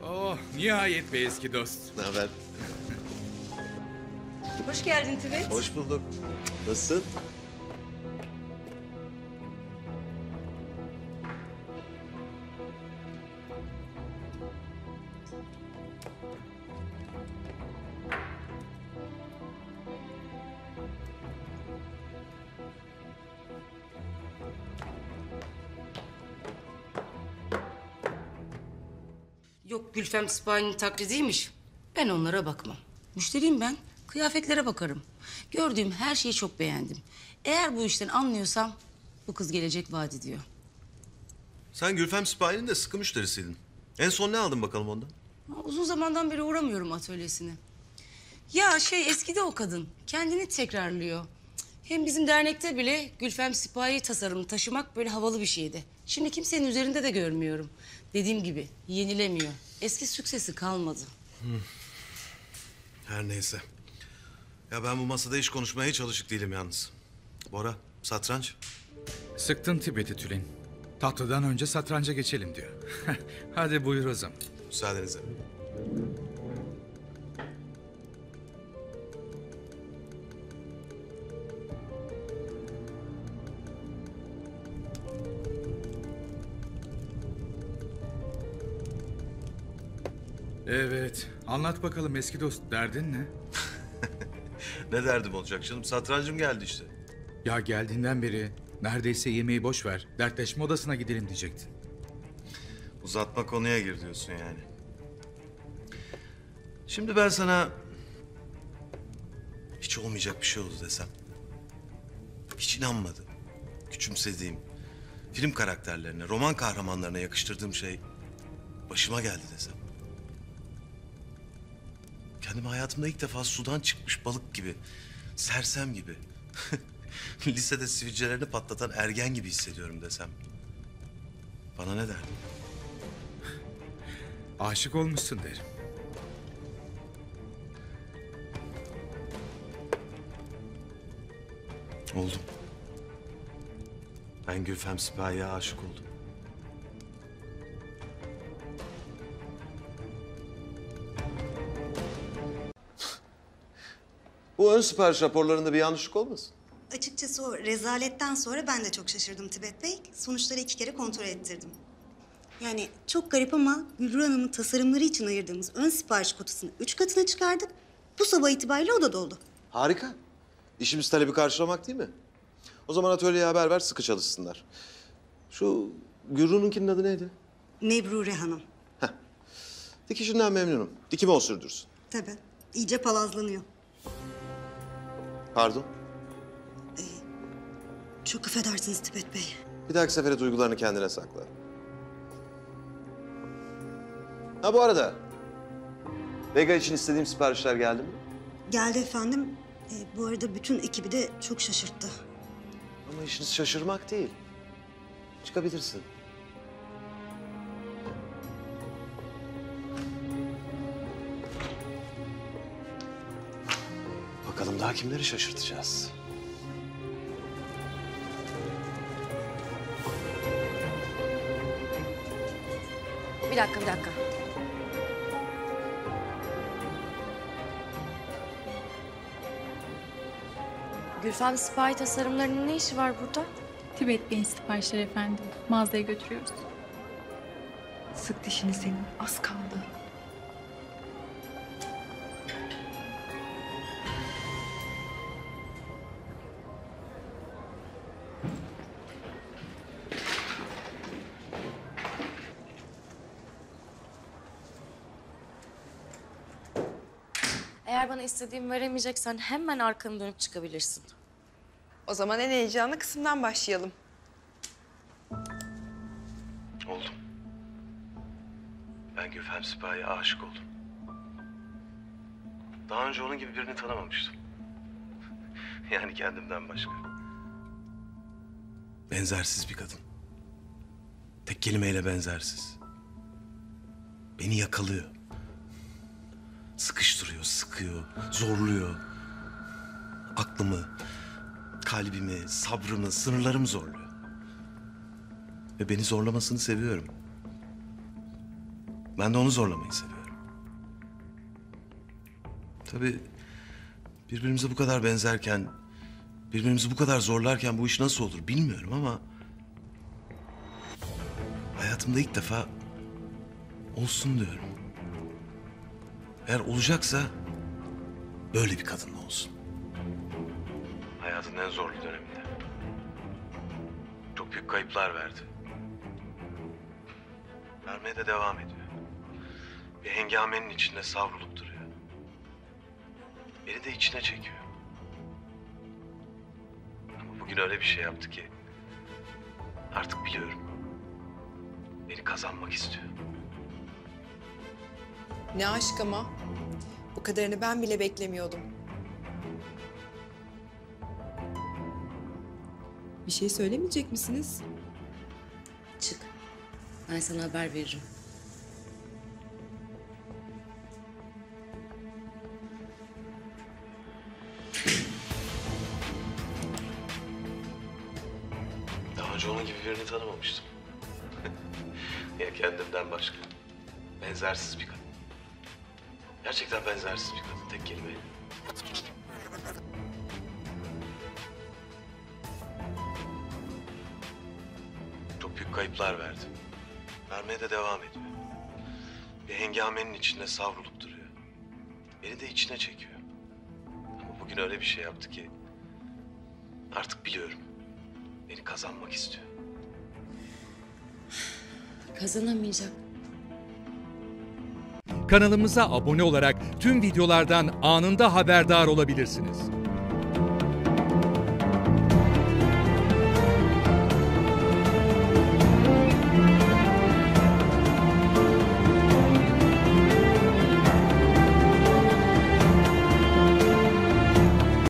Oh, nihayet bir eski dost. Ne haber? Hoş geldin Tibet. Hoş bulduk. Nasılsın? Yok, Gülfem Sipahi'nin taklidiymiş. Ben onlara bakmam. Müşteriyim ben. Kıyafetlere bakarım. Gördüğüm her şeyi çok beğendim. Eğer bu işten anlıyorsam bu kız gelecek vaat ediyor. Sen Gülfem Sipahi'nin de sıkı müşterisiydin. En son ne aldın bakalım ondan? Uzun zamandan beri uğramıyorum atölyesine. Ya eskidi o kadın. Kendini tekrarlıyor. Hem bizim dernekte bile Gülfem Sipahi tasarımını taşımak böyle havalı bir şeydi. Şimdi kimsenin üzerinde de görmüyorum. Dediğim gibi yenilemiyor. Eski süksesi kalmadı. Her neyse. Ya ben bu masada hiç konuşmaya hiç alışık değilim yalnız. Bora, satranç. Sıktın Tibet'i Tülin. Tatlıdan önce satranca geçelim diyor. Hadi buyur o zaman. Müsaadenizle. Evet, anlat bakalım eski dost. Derdin ne? Ne derdim olacak canım? Satrancım geldi işte. Ya geldiğinden beri neredeyse yemeği boş ver. Dertleşme odasına gidelim diyecektin. Uzatma konuya gir diyorsun yani. Şimdi ben sana hiç olmayacak bir şey oldu desem. Hiç inanmadım. Küçümsediğim, film karakterlerine, roman kahramanlarına yakıştırdığım şey başıma geldi desem. Kendimi hayatımda ilk defa sudan çıkmış balık gibi, sersem gibi, lisede sivilcelerini patlatan ergen gibi hissediyorum desem. Bana ne derdin? Aşık olmuşsun derim. Oldum. Ben Gülfem Sipahi'ye aşık oldum. Bu ön sipariş raporlarında bir yanlışlık olmasın? Açıkçası o rezaletten sonra ben de çok şaşırdım Tibet Bey. Sonuçları 2 kere kontrol ettirdim. Yani çok garip ama Gülru Hanım'ın tasarımları için ayırdığımız ön sipariş kutusunu 3 katına çıkardık. Bu sabah itibariyle o da doldu. Harika. İşimiz talebi karşılamak değil mi? O zaman atölyeye haber ver, sıkı çalışsınlar. Şu Gürru'nunkinin adı neydi? Mebrure Hanım. Heh. Dikişinden memnunum. Dikimi o sürdürsün. Tabii. İyice palazlanıyor. Pardon? Çok affedersiniz Tibet Bey. Bir dahaki sefere duygularını kendine sakla. Ha bu arada, Vega için istediğim siparişler geldi mi? Geldi efendim. Bu arada bütün ekibi de çok şaşırttı. Ama işiniz şaşırmak değil. Çıkabilirsin. Bakalım daha kimleri şaşırtacağız? Bir dakika. Gülfem Sipahi tasarımlarının ne işi var burada? Tibet Bey'in siparişleri efendim. Mağazaya götürüyoruz. Sık dişini senin. Az kaldı. Eğer bana istediğimi veremeyeceksen hemen arkanı dönüp çıkabilirsin. O zaman en heyecanlı kısımdan başlayalım. Oldum. Ben Gülfem Sipahi'ye aşık oldum. Daha önce onun gibi birini tanımamıştım. Yani kendimden başka. Benzersiz bir kadın. Tek kelimeyle benzersiz. Beni yakalıyor. Sıkıştırıyor, sıkıyor, zorluyor. Aklımı, kalbimi, sabrımı, sınırlarımı zorluyor. Ve beni zorlamasını seviyorum. Ben de onu zorlamayı seviyorum. Tabii birbirimize bu kadar benzerken, birbirimizi bu kadar zorlarken bu iş nasıl olur bilmiyorum ama... hayatımda ilk defa olsun diyorum. Eğer olacaksa böyle bir kadınla olsun. Hayatın en zorlu döneminde. Çok büyük kayıplar verdi. Vermeye de devam ediyor. Bir hengamenin içinde savrulup duruyor. Beni de içine çekiyor. Ama bugün öyle bir şey yaptı ki artık biliyorum. Beni kazanmak istiyor. Ne aşk ama. Bu kadarını ben bile beklemiyordum. Bir şey söylemeyecek misiniz? Çık. Ben sana haber veririm. Daha önce onun gibi birini tanımamıştım. Ya kendimden başka. Benzersiz bir kadın. Gerçekten benzersiz bir kadın, tek kelimeyle. Çok büyük kayıplar verdi. Vermeye de devam ediyor. Bir hengamenin içinde savrulup duruyor. Beni de içine çekiyor. Ama bugün öyle bir şey yaptı ki artık biliyorum. Beni kazanmak istiyor. Kazanamayacak. Kanalımıza abone olarak tüm videolardan anında haberdar olabilirsiniz.